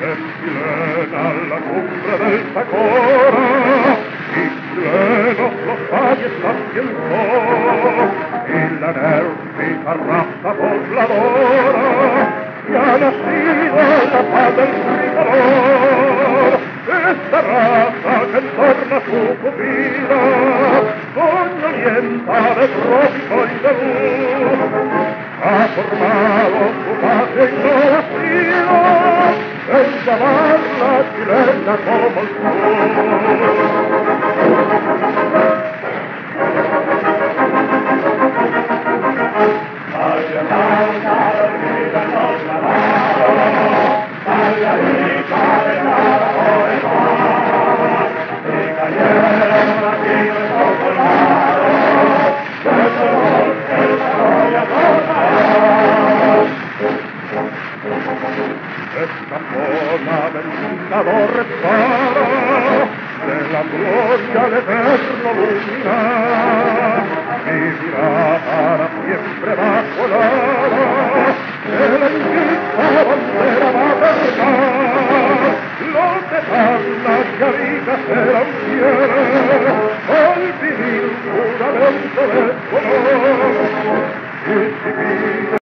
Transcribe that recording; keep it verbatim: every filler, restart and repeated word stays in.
en Chilena la cumbre del Tacora, y chilenos los valles pacientó, y la enérgica raza pobladora, que ha nacido en la paz del tricolor, esta raza que entorna su pupila, soñolienta de trópico y de luz, ha formado su patria y no vacío, en llamarla chilena como el sur. Escapona del fundador repara de la gloria al eterno luminar, vivirá para siempre bajo el ala de la indigna bandera maternal. Los de Palmas y Arica serán fieles al vivir juramento del color, y si vive